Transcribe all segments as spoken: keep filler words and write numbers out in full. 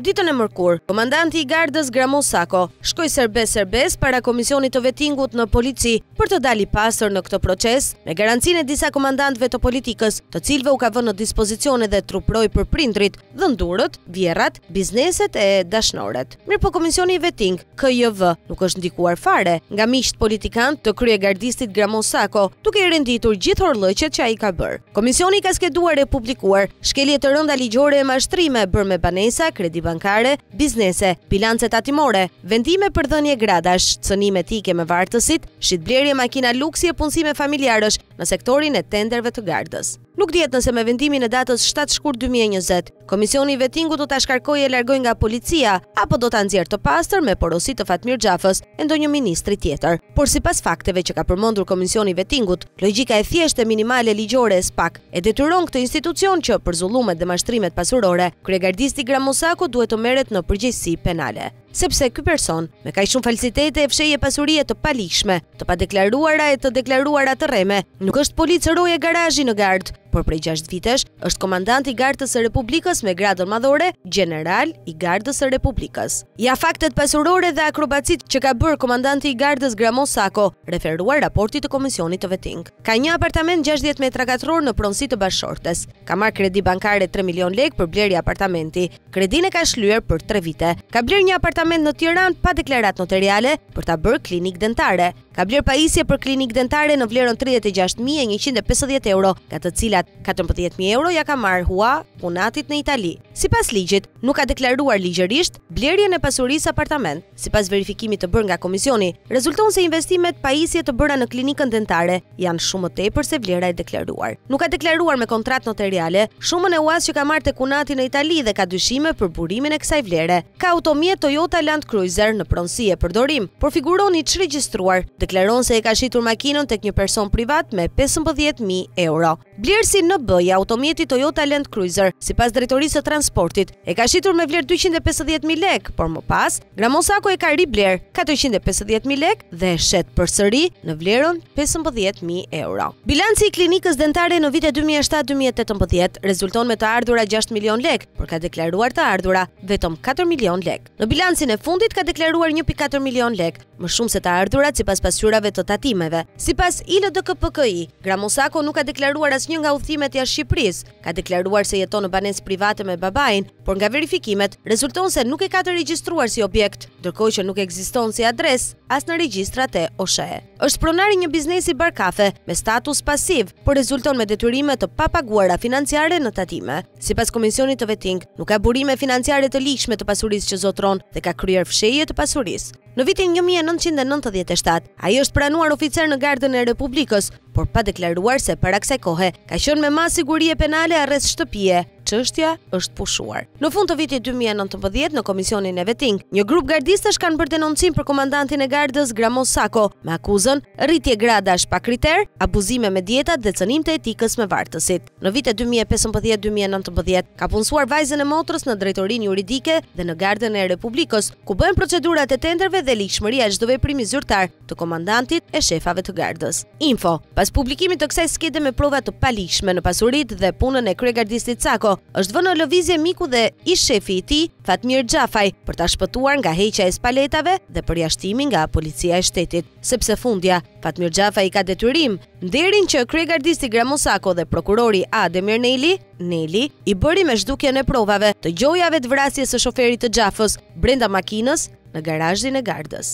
Ditën e mërkur, komandanti i gardës Gramo Sako shkoi serbes serbes para komisionit të vettingut në polici për të dalë i pastër në këtë proces, me garancinë e disa komandantëve të politikës, të cilëve u ka vënë në dispozicion edhe truproi për prindrit, dhëndurët, vjerrat, bizneset e dashnoret. Mirpo komisioni i vetting, K J V, nuk është ndikuar fare nga miqt politikan të kryegardistit Gramo Sako, duke i renditur gjithë horllëqet që ai ka bërë. Komisioni ka skeduar e publikuar shkelje të rënda ligjore e mashtrime bërë me banesa, kredi bankare, biznese, bilance tatimore, vendime për dhënje gradash, cënime etike me vartësit, shitblerje makina luksi e punësime familjarësh në sektorin e tenderve të gardës. Nuk dihet nëse me vendimin e datës shtatë shkurt dy mijë e njëzet, Komisioni i vettingut do ta shkarkojë e largojë nga policia apo do ta nxjerrë të pastër me porosi të Fatmir Xhafës e ndonjë ministri tjetër. Por sipas fakteve që ka përmendur Komisioni i vettingut, logjika e thjeshtë e minimale ligjore e SPAK e detyron këtë institucion që për zullumet dhe mashtrimet pasurore, kryegardisti Gramo Sako duhet të merret në përgjegjësi penale. Sepse ky person, me kaq shumë falsitete e fshehje pasurie të palishme, të padeklaruara e të deklaruara të rreme, nuk është policëroje garazhi në gardë, por prej gjashtë vitesh është komandant i Gardës së Republikës me gradën madhore, general i Gardës së Republikës. Ja faktet pasurore dhe akrobacit që ka bërë komandanti i Gardës Gramo Sako, referuar raportit të Komisionit të Vetting. Ka një apartament gjashtëdhjetë metra katror në pronësi të Bashortes. Ka marrë kredi bankare tre milion lekë për blerje apartamenti. Kredin e ka shlyer për tre vite. Ka blerë një apartament në Tiranë pa deklarat notariale për ta bërë klinik dentare. Ka blerë pajisje për klinik dentare në vlerën tridhjetë e gjashtë mijë e njëqind e pesëdhjetë euro, nga të cilat katërmbëdhjetë mijë euro ja ka marrë hua punatit në Itali. Sipas ligjit, nuk ka deklaruar ligjërisht blerjen e pasurisë apartament. Sipas verifikimit të bërë nga komisioni, rezulton se investimet pajisje të bëra në klinikën dentare janë shumë më tepër se vlera e deklaruar. Nuk ka deklaruar me kontratë notariale shumën e uas që ka marrë te kunati në Itali dhe ka dyshime për burimin e kësaj vlere. Ka automjet Toyota Land Cruiser në pronësi e përdorim, por figuron i çregjistruar. Deklaron se e ka shitur makinën tek një person privat me pesëmbëdhjetë mijë euro. Blerësi N B i automjeti Toyota Land Cruiser, sipas drejtorisë së transportit, e ka shitur me vlerë dyqind e pesëdhjetë mijë lekë, por më pas, Gramo Sako e ka ribler katërqind e pesëdhjetë mijë lekë dhe e shet përsëri në vlerën pesëmbëdhjetë mijë euro. Bilanci i klinikës dentare në vitet dy mijë e shtatë dy mijë e tetëmbëdhjetë rezulton me të ardhura gjashtë milion lekë, por ka deklaruar të ardhura vetëm katër milion lekë. Në bilancin e fundit ka deklaruar një pikë katër milion lekë, më shumë se të ardhurat sipas pasqyrave të tatimeve. Sipas I L D K P K I, Gramo Sako nuk ka deklaruar asnjë nga udhëtimet jashtë Shqipërisë. Ka deklaruar se jeton në banesë private me babain, por nga verifikimet rezulton se nuk e ka të regjistruar si objekt, ndërkohë që nuk ekziston si adresë as në regjistrat e O S H E. Është pronari një biznesi bar kafe me status pasiv, por rezulton me detyrime të papaguara financiare në tatime. Sipas Komisionit të Vetting, nuk ka burime financiare të ligjshme të pasurisë që zotron dhe ka kryer fshehje të pasurisë. Në vitin një mijë e nëntëqind e nëntëdhjetë e shtatë, ai është pranuar oficer në Gardën e Republikës, por pa deklaruar se para kësaj kohe ka qenë me mas sigurie penale arrest shtëpie. Çështja është pushuar. Në fund të vitit dy mijë e nëntëmbëdhjetë në Komisionin e Vetting, një grup gardistësh kanë bërë denoncim për komandantin e Gardës Gramo Sako me akuzën rritje gradash pa kriter, abuzime me dietat dhe cënim të etikës me vartësit. Në vitet dy mijë e pesëmbëdhjetë dy mijë e nëntëmbëdhjetë ka punësuar vajzën e motrës në drejtorinë juridike dhe në Gardën e Republikës, ku bëhen procedurat e tenderve dhe ligjshmëria e çdo veprimi zyrtar të komandantit e shefave të Gardës. Info: pas publikimit të kësaj skede me prova të paligjshme në pasuritë dhe punën e kryegardistit Sako, është vënë në lëvizje miku dhe ish shefi I tij, Fatmir Xhafaj, për ta shpëtuar nga heqja e spaletave dhe përjashtimi nga policia e shtetit. Sepse fundja, Fatmir Xhafaj ka detyrim nderin që kryegardisti Gramo Sako dhe prokurori Ademir Neli, Neli, i bëri me zhdukjen e provave të gjojave të vrasjes së shoferit të Xhafës brenda makinës në garazhin e Gardës.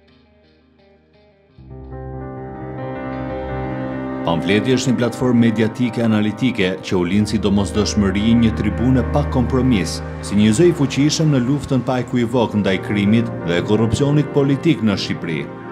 Pamfleti është një platformë mediatike analitike që u lind si domosdoshmëri një tribune pa kompromis, si një zë I fuqishëm në luftën pa ekuivok ndaj krimit dhe korrupsionit politik në Shqipëri.